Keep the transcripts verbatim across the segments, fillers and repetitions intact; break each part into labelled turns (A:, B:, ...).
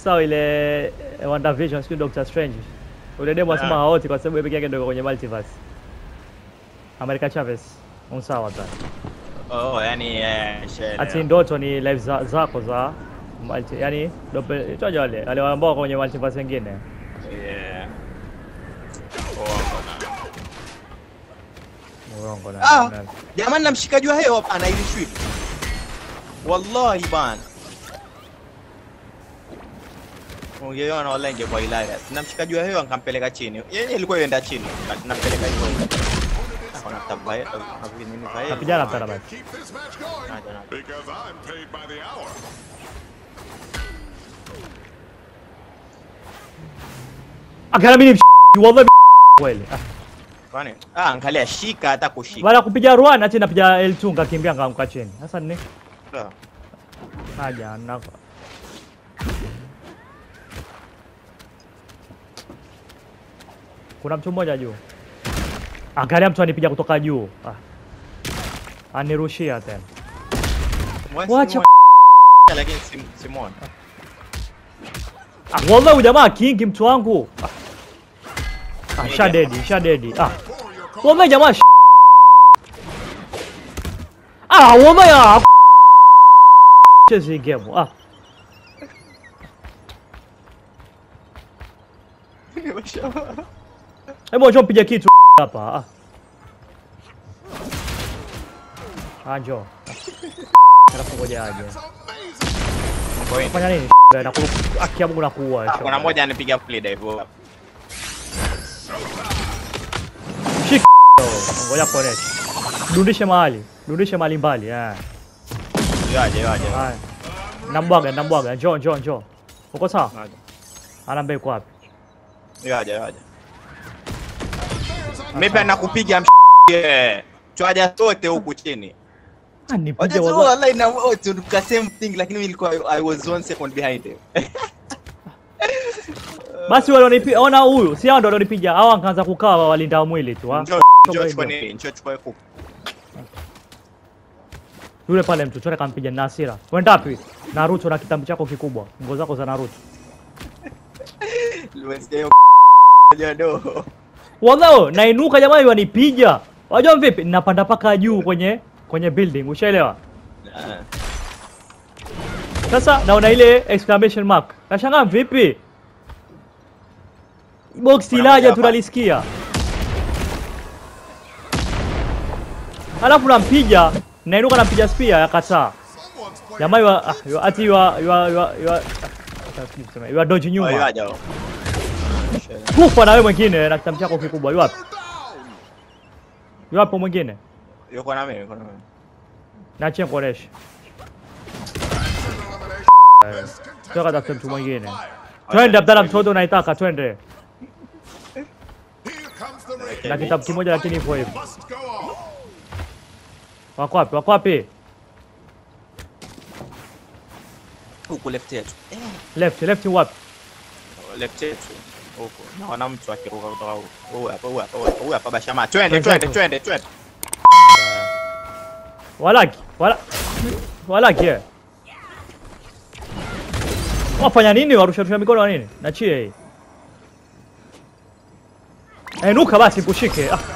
A: umesahau ile WandaVision sio Doctor Strange. Ule demo asema haoti kwa sababu pekee yake ndio kwenye multiverse. America Chavez. Unsawa sana.
B: Oh, yani eh share.
A: Ati ndoto ni live za, zako za multi, yani dope itoje wale wale ambao kwenye multiverse nyingine.
B: Yeah.
A: Muongo na.
B: Ah, jamani na mshikaji wa hewa anailishwi. Wallahi bana. Ungeona wala inge kwa Ilaya. Na mshikaji wa hewa nikampeleka chini. Yeye ilikuwa yenda chini. Nampeleka hivyo. Kuna tabaya hapo nini faida.
A: Napigana mtara basi.
C: Because I'm paid by the hour.
A: Akana mimi wallahi kweli.
B: Kwani? Ah, angalia shika hata kushika.
A: Wala kupiga Rwan ati napiga L two ngakimbia ngamka chini. Sasa nini?
B: Sawa.
A: Haja na kuna mtu mmoja juu. Angalia mtu anipiga kutoka juu. Ah. Anirushia tena. Wacha
B: lakini Simon.
A: Ah, wallahi jamaa king mtu wangu. Ah, ah shadedi, shadedi. Ah. Wallahi jamaa. Ah, wallahi ya. Chezi game. Ah. Hebu njoo mpige kitu hapa. Ah. Njoo. Alafu ngoja aje. Fanya nini? Na akia Mungu nakuua.
B: Kuna mmoja anipiga play hivyo.
A: Shika. Ngoja connect. Dundishe mahali. Dundishe mahali mbali. Eh.
B: Yaje, yaje.
A: Haya. Nambwaga, nambwaga. Njoo, njoo, njoo. Uko sawa? Anambe yuko wapi?
B: Yaje, yaje. Mimi nakupiga mshie. Chwaja sote huku chini.
A: Anipiga
B: wallahi. Wallahi na wote tuka same thing lakini mimi nilikuwa I was one second behind him.
A: Basi wale wanipiga, ona huyu, si hao ndio wanipiga. Hao wakaanza kukaa walinda mwili tu, ha.
B: Njoo chukua nini? Njoo chukua kuku.
A: Yule pale mtu chora kampiga na hasira. Wenda wapi? Naruto na kitambi chako kikubwa. Nguo zako za Naruto.
B: Luwesio jado.
A: Wao nainuka jamani wanipiga. Wajua vipi? Ninapanda paka juu kwenye kwenye building. Ushaelewa? Sasa naona ile exclamation mark. Nashangaa vipi? Box ilaja tunalisikia. Alafu nampiga, nainuka nampiga spear yakataa. Jamaa ywa ati ywa ywa ywa ywa dodge nyuma. Kufa na wewe mwingine na kitambi chako kikubwa. Yu wapi? Yu wapi mwingine?
B: Yuko na mimi, yuko na mimi.
A: Naachia koresh. Toka tafuta mtu mwingine. Twende Abdalla mtoto unaitaka twende. Na kitabu kimoja lakini hivyo hivyo. Wako wapi? Wako wapi?
B: Huko left yetu.
A: Left, left wapi?
B: Left yetu. Huko. Naona mtu akiruka kutoka huko. Huyu hapa, huyu hapa, huyu hapa Bashama. Twende, twende, twende, twende.
A: Walaki, wala walaki eh. Wafanya nini? Warusha rusha mikono wa nini? Nachie hii. Enuka basi kushike. Ah.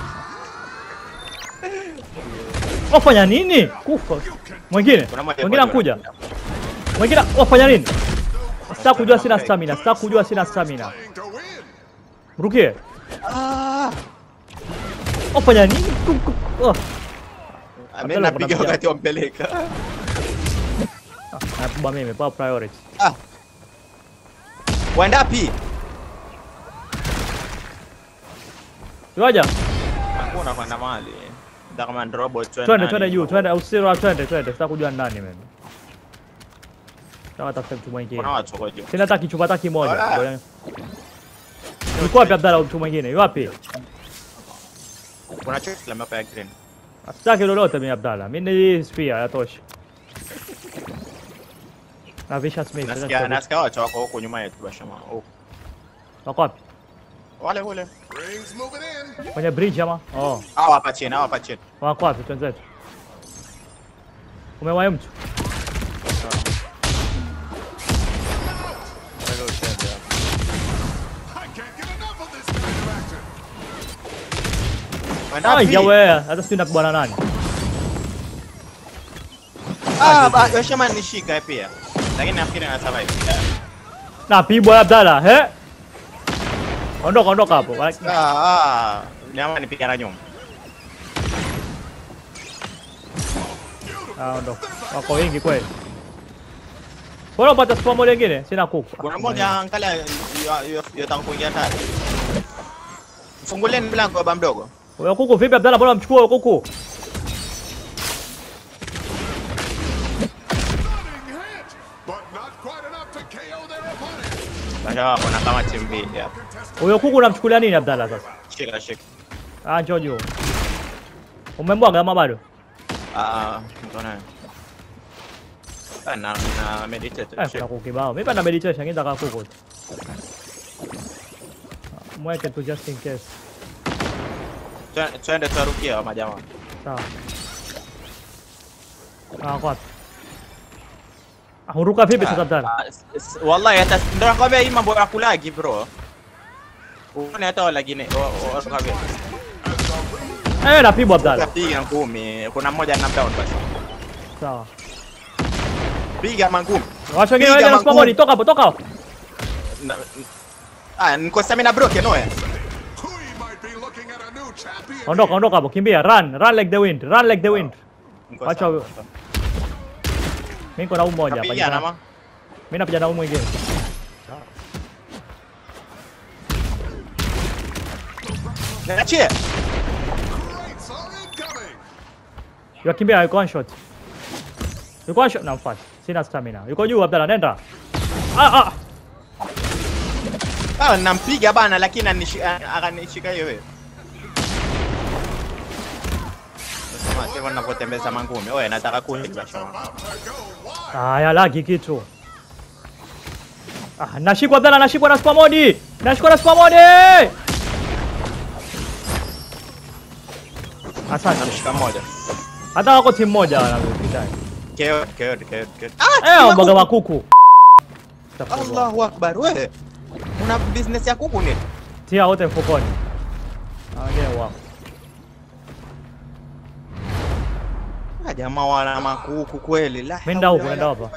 A: Wafanya nini? Kufa. Mwingine. Mwingine anakuja. Mwingine wafanya nini? Sitaki kujua sina stamina. Sitaki kujua sina stamina. Rukie. Ah. Wafanya nini? Oh.
B: Mimi napiga wakati wampeleka.
A: Ah, nakuba mimi pa priority.
B: Ah. Wenda pi?
A: Yoja.
B: Hakuna kwenda mahali. Kama robot twende.
A: Twende twende juu, twende usiro twende twende. Sitaki kujua nani mimi. Tawa tafuta mtu mwingine.
B: Kuna watu kwa juu.
A: Sina hata kichupa hata kimoja. Yuko wapi Abdalla mtu mwingine? Yuko wapi?
B: Kuna chochote la mapa ya green.
A: Sitaki lolote mimi Abdalla. Mimi ni spear yatosha. Na visha smith.
B: Nasikia nasikia watu wako huko nyuma yetu Bashama. Oh.
A: Wako wapi?
B: Wale wale.
A: Kwenye bridge ama? Oh.
B: Hao hapa chini, hao hapa chini.
A: Wako wapi twenzetu? Umewahi mtu? Ah, jawe, hata sio nakubana nani.
B: Ah, ba shama nishika pia. Lakini nafikiri ana survive.
A: Na pibwa Abdalla, he? Ondoka ondoka hapo.
B: Ah, ah. Nyama nipiga na nyuma.
A: Ah, ondoka. Wako wengi kweli. Bora upata spawn mode nyingine, sina kuku.
B: Kuna mmoja angalia yotaka kuingia ndani. Fungulieni mlango baba mdogo.
A: Wewe kuku vipi Abdalla, bora mchukue wewe kuku.
B: Sasa kuna kama timu mbili hapa.
A: Huyo kuku unamchukulia nini Abdalla sasa?
B: Shika shika.
A: Ah, njoo juu. Umembwaga ama bado?
B: Ah, mbona? Ana na meditate.
A: Eh, kuna kuku kibao. Mimi na meditation ngenda kama kuku. Mweke tu just in case.
B: Twende turukia majamaa.
A: Sawa. Ah, kwa. Huruka vipi sasa Abdalla?
B: Wallahi hata ndio nakwambia hii mambo ya kulagi bro. Uone hata wala gine waruka vipi.
A: Eh, napigwa Abdalla.
B: Piga ngumi. Kuna mmoja na down basi.
A: Sawa.
B: Piga mangumi.
A: Wacha wengine waje na spawn, toka hapo, toka hapo.
B: Ah, niko stamina broken no eh.
A: Ondoka, ondoka hapo, kimbia, run, run like the wind, run like the wind. Wacha huyo. Mimi niko na huyu mmoja hapa.
B: Piga nama.
A: Mimi napiga na huyu mwingine.
B: Achia.
A: Yakimbia, yuko one shot. Yuko one shot, namfuata. Sina stamina. Yuko juu Abdalla, nenda. Ah ah.
B: Ah, nampiga bana lakini akanishika yeye. Sasa sasa ninapotembeza mangumi. Wewe nataka kuiba shamba.
A: Ah, ya lagi kitu. Ah, nashikwa Abdalla, nashikwa na spawn mode. Nashikwa na spawn mode. Asante.
B: Namshika mmoja.
A: Hata wako timu moja wanapita.
B: Keo, keo, keo, keo.
A: Ah, eh, mboga wa kuku.
B: Allahu Akbar, wewe. Una business ya kuku nini?
A: Tia wote mfukoni. Ah, wao.
B: Ah, jamaa wana makuku kweli. La.
A: Nenda huko, nenda hapa.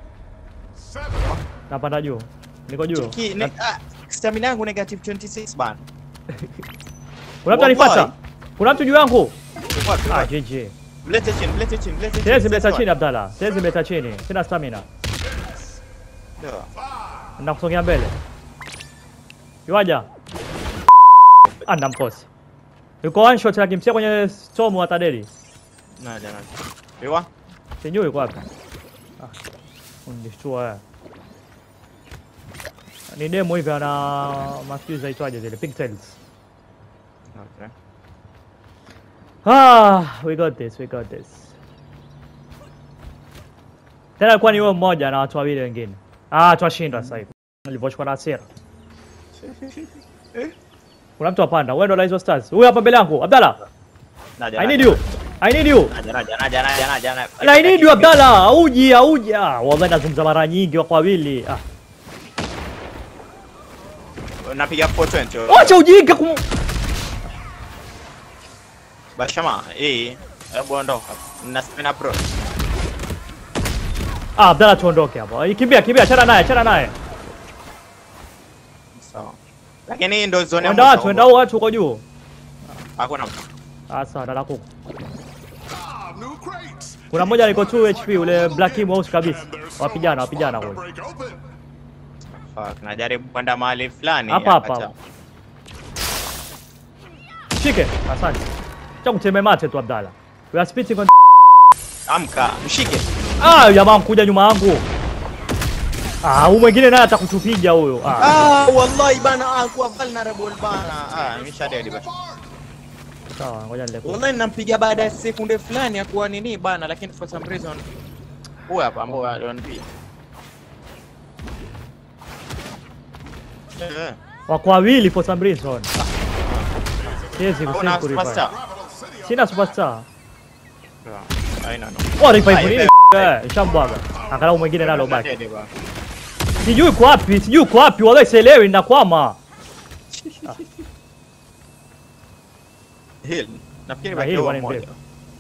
A: Napanda juu. Niko juu.
B: Ah, stamina yangu negative twenty-six bana.
A: Kuna mtu anifuata. Kuna mtu juu yangu. Ah, G G.
B: Mlete chini, mlete chini, mlete chini.
A: Siwezi mleta chini Abdalla. Siwezi mleta chini. Sina stamina.
B: Ndio.
A: Nakusongea mbele. Yuaja. Anda mkosi. Yuko one shot akimtia kwenye storm wa Tadeli.
B: Na jana. Yuwa?
A: Sijui yuko wapi. Ah. Unishtua. Ni demo hivi ana maskio zaitwaje zile pigtails.
B: Okay.
A: Ah, we got this, we got this. Tena kwa ni wewe mmoja na watu wawili wengine. Ah, twashinda sasa hivi. Nilivyochukua na hasira. Kuna mtu apanda. Wewe ndo la hizo stars. Huyu hapa mbele yangu, Abdalla. I need you. I need you.
B: Naja, naja, naja, naja, naja.
A: I need you Abdalla. Auji, auji. Ah, wallahi nazungumza mara nyingi kwa wawili. Ah.
B: Napiga four twenty.
A: Acha ujinga kum.
B: Bashama, eh, hebu ondoka. Na stamina pro.
A: Ah, Abdalla tuondoke hapo. Kimbia, kimbia, achana naye, achana naye.
B: Sawa. Lakini ndo zone
A: ya watu, wenda watu uko juu.
B: Hakuna mtu.
A: Ah, sawa, dada kuku. Kuna mmoja niko two H P ule black team house kabisa. Wapigana, wapigana kule.
B: Fuck, najaribu kwenda mahali fulani.
A: Hapa hapa. Shike, asante. Cha kuteme mate tu Abdalla. We are spitting on.
B: Amka, mshike.
A: Ah, jamaa mkuja nyuma yangu. Ah, huyu mwingine naye atakutupiga huyo.
B: Ah, ah wallahi bana, ah kwa vulnerable bana. Ah, nimeshadedi basi.
A: Sawa, ngoja nile.
B: Wallahi nampiga baada ya sekunde fulani ya kuwa nini bana, lakini for some reason huyu hapa ambao ananipiga. Eh.
A: Wako wawili for some reason. Siwezi
B: Una superstar.
A: Sina superstar.
B: Haina no.
A: Oh, revive nini? Eh, shambwaga. Angalau mwingine nalo baki. Sijui uko wapi, sijui uko wapi, wallahi sielewi ninakwama.
B: Heal. Nafikiri
A: Na hili
B: baki
A: one
B: moja.
A: mrefu.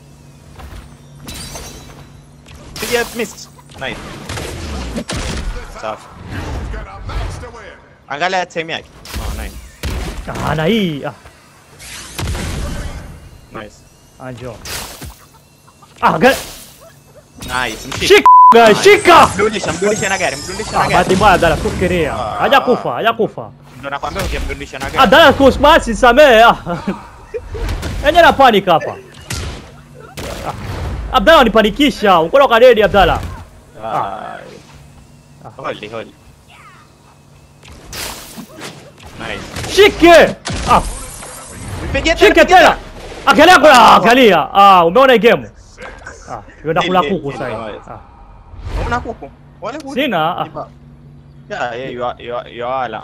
B: Piga miss. Nice. Safi.
C: He's got a match to win.
B: Angalia time yake. Oh, nice.
A: Ah, na hii. Ah,
B: Nice.
A: anjo. Ah, gari.
B: Nice. Mshika.
A: Shika, guys, shika.
B: Mrudisha, mrudisha na gari, mrudisha na
A: Ah,
B: gari.
A: bahati mbaya Abdalla kufikiria.
B: Ah.
A: Hajakufa, hajakufa.
B: Ndio nakwambia ungemrudisha na gari.
A: Abdalla kus basi samee. Ah. Enye na panic hapa. Ah. Abdalla unipanikisha. Uko kwa dedi Abdalla.
B: Ah. Holi, holi. Nice.
A: Shike. Ah,
B: Piga
A: shike tena. Angalia kwa angalia. Ah, umeona hii game? Ah, yenda kula kuku sasa. Ah.
B: Una kuku? Wale kuku.
A: Sina. Ah.
B: Ya, yeye yo yo yo ala.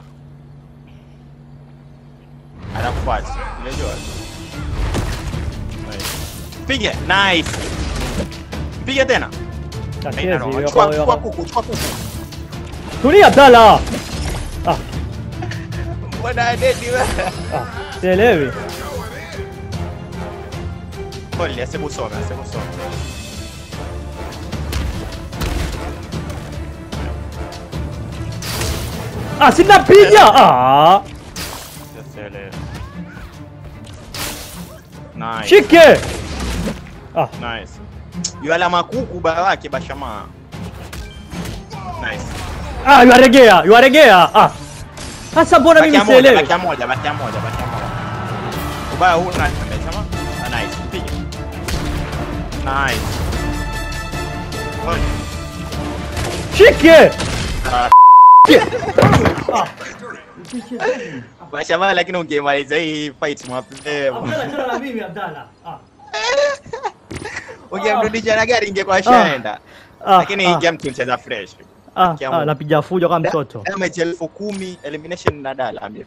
B: Anafuata. Unajua. Nice. Piga. Nice. Piga tena.
A: Tatizo
B: Chukua
A: hiyo
B: chukua
A: kwa
B: kuku, chukua kuku.
A: Tulia Abdalla. Ah,
B: Mbona dedi wewe?
A: ah, sielewi.
B: Holi, asikusome, asikusome.
A: Ah, sina piga. Ah.
B: Sielewi. Nice.
A: Shike. Ah,
B: Nice. Yule makuku baba wake bashama. Nice.
A: ah, yuaregea, yuaregea. Ah. Sasa mbona mimi
B: Baki moja,
A: sielewi?
B: baki moja, baki moja, baki moja. Ubaya huu na amesema. Ah, nice. Piga. Nice.
A: Shike.
B: Ah. Bashama lakini ungemaliza hii fight mapema.
A: Abdalla na mimi Abdalla. Ah.
B: Ungemrudisha na gari ingekuwa shaenda.
A: Ah,
B: Lakini hii
A: ah.
B: game tunacheza fresh.
A: Ah, ah, napiga fujo kama mtoto.
B: Kama elfu kumi elimination na dala amir.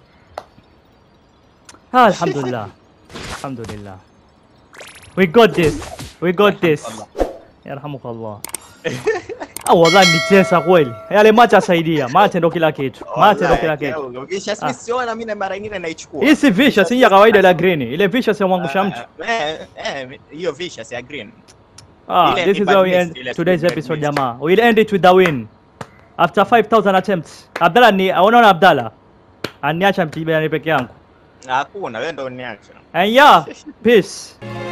A: Ah, alhamdulillah. Alhamdulillah. We got this. We got this. Yarhamukallah. Ah, wallahi nicheza kweli. Yale macha asaidia. Macha ndo kila kitu. Macha ndo kila kitu.
B: Kisha sisi siona mimi na mara nyingine naichukua.
A: Hii si vicious, si ya kawaida la green. Ile vicious ya mwangusha mtu.
B: Eh, eh, hiyo vicious ya green.
A: Ah,
B: ile
A: this
B: ni
A: is how we
B: bad
A: end
B: miss, ile
A: today's
B: bad
A: episode
B: miss.
A: jamaa. We'll end it with the win. After five thousand attempts. Abdalla ni unaona Abdalla. Aniacha mtibia peke yangu.
B: Hakuna, wewe ndio uniacha.
A: And yeah, peace.